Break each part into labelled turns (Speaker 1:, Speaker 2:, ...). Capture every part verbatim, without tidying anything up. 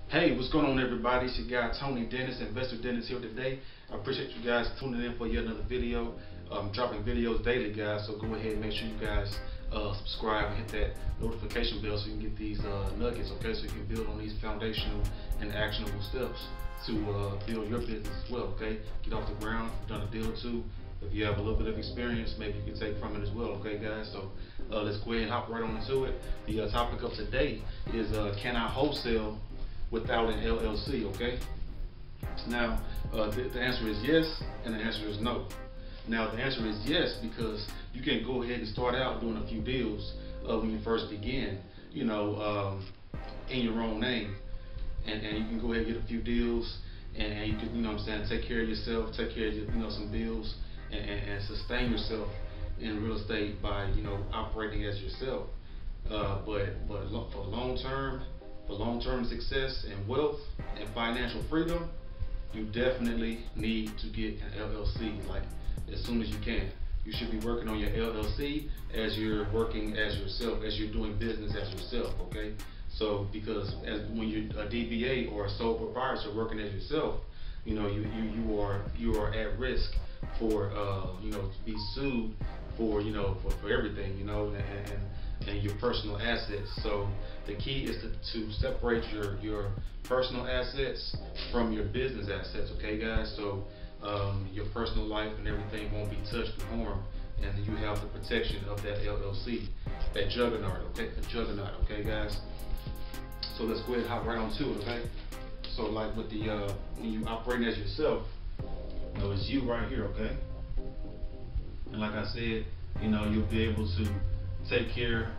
Speaker 1: Hey, what's going on, everybody? It's your guy Tony Dennis, Investor Dennis, here today. I appreciate you guys tuning in for yet another video. I'm dropping videos daily, guys, so go ahead and make sure you guys uh, subscribe and hit that notification bell so you can get these uh, nuggets, okay? So you can build on these foundational and actionable steps to uh, build your business as well, okay? Get off the ground. If you've done a deal or two, if you have a little bit of experience, maybe you can take from it as well, okay, guys? So uh, let's go ahead and hop right on into it. The uh, topic of today is uh, can I wholesale without an L L C, okay? Now, uh, the, the answer is yes, and the answer is no. Now, the answer is yes because you can go ahead and start out doing a few deals uh, when you first begin, you know, um, in your own name. And, and you can go ahead and get a few deals, and, and you can, you know what I'm saying, take care of yourself, take care of, your, you know, some bills, and, and, and sustain yourself in real estate by, you know, operating as yourself. Uh, but but lo for long term, for long-term success and wealth and financial freedom, you definitely need to get an L L C, like as soon as you can. You should be working on your L L C as you're working as yourself, as you're doing business as yourself, okay? So because as when you're a D B A or a sole proprietor working as yourself, you know, you you you are you are at risk for uh, you know, to be sued for, you know, for, for everything, you know, and, and and your personal assets. So the key is to, to separate your your personal assets from your business assets, okay, guys? So um, your personal life and everything won't be touched and harmed, and you have the protection of that L L C, that juggernaut, okay, the juggernaut, okay, guys? So let's go ahead and hop right on to it, okay? So like with the uh, when you operating as yourself, you know, it's you right here, okay? And like I said, you know, you'll be able to take care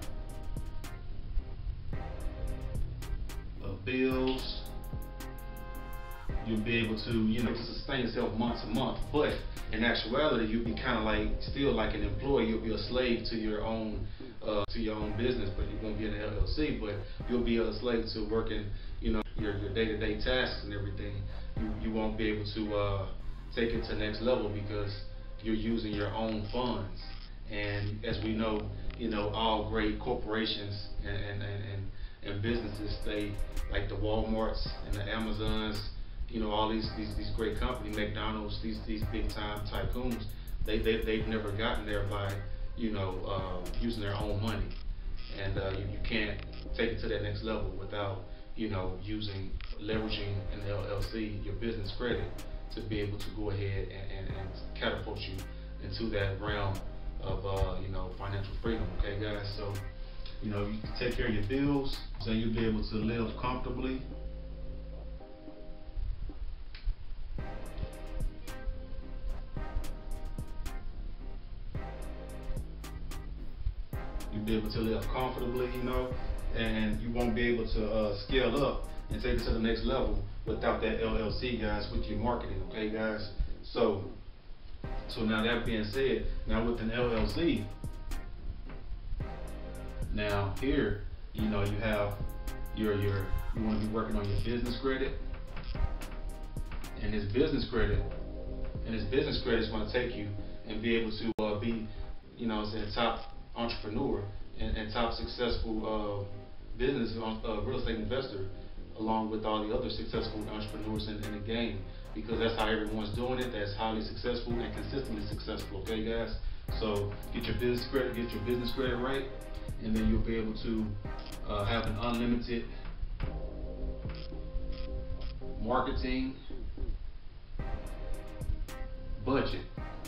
Speaker 1: of bills. You'll be able to, you know, to sustain yourself month to month. But in actuality, you'll be kind of like still like an employee. You'll be a slave to your own uh, to your own business, but you won't be an L L C. But you'll be a slave to working, you know, your your day-to-day tasks and everything. You you won't be able to uh, take it to the next level because you're using your own funds. And as we know, you know, all great corporations and, and, and, and businesses, they, like the Walmarts and the Amazons, you know, all these, these, these great companies, McDonald's, these, these big time tycoons, they, they, they've never gotten there by, you know, uh, using their own money. And uh, you, you can't take it to that next level without, you know, using, leveraging an L L C, your business credit, to be able to go ahead and, and, and catapult you into that realm of uh, you know, financial freedom, okay, guys? So, you know, you can take care of your bills, so you'll be able to live comfortably. You'll be able to live comfortably, you know, and you won't be able to uh, scale up and take it to the next level without that L L C, guys, with your marketing, okay, guys? So, So now that being said, now with an L L C, now here, you know, you have your, your, you want to be working on your business credit, and this business credit, and this business credit is going to take you and be able to uh, be, you know, say a top entrepreneur and, and top successful uh, business uh, real estate investor, along with all the other successful entrepreneurs in, in the game, because that's how everyone's doing it. That's highly successful and consistently successful, okay, guys? So get your business credit, get your business credit right, and then you'll be able to uh, have an unlimited marketing budget.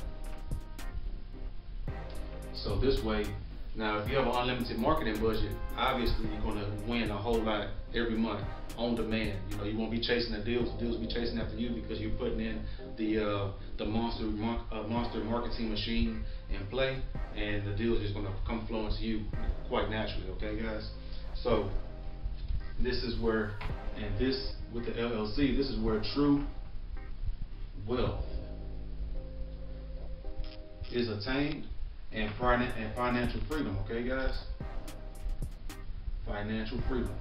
Speaker 1: So this way, now if you have an unlimited marketing budget, obviously you're going to win a whole lot every month on demand. You know, you won't be chasing the deals. The deals will be chasing after you because you're putting in the uh, the monster uh, monster marketing machine in play, and the deals are just going to come flowing to you quite naturally. Okay, guys. So this is where, and this with the L L C, this is where true wealth is attained, and and financial freedom. Okay, guys. Financial freedom.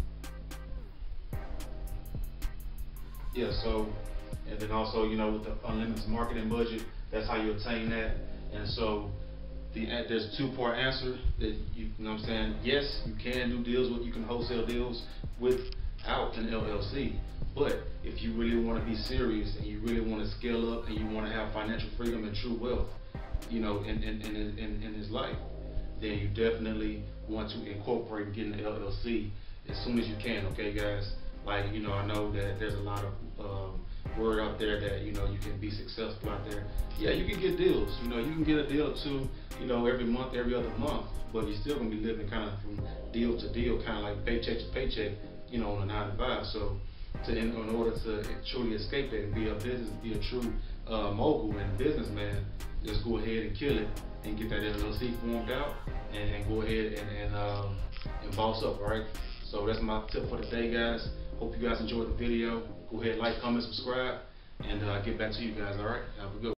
Speaker 1: Yeah, so, and then also, you know, with the unlimited marketing budget, that's how you attain that. And so the there's a two-part answer that you, you know what I'm saying. Yes, you can do deals with, you can wholesale deals with out an L L C. But if you really want to be serious and you really want to scale up and you want to have financial freedom and true wealth, you know, in in, in, in, in his life, then you definitely want to incorporate getting an L L C as soon as you can, okay, guys? Like, you know, I know that there's a lot of um, word out there that, you know, you can be successful out there. Yeah, you can get deals. You know, you can get a deal or two, you know, every month, every other month, but you're still going to be living kind of from deal to deal, kind of like paycheck to paycheck, you know, on a nine to five. So, to, in, in order to truly escape that and be a business, be a true uh, mogul and businessman, just go ahead and kill it and get that L L C formed out and, and go ahead and, and, um, and boss up, all right? So that's my tip for today, guys. Hope you guys enjoyed the video. Go ahead, like, comment, subscribe, and uh, get back to you guys, all right? Have a good one.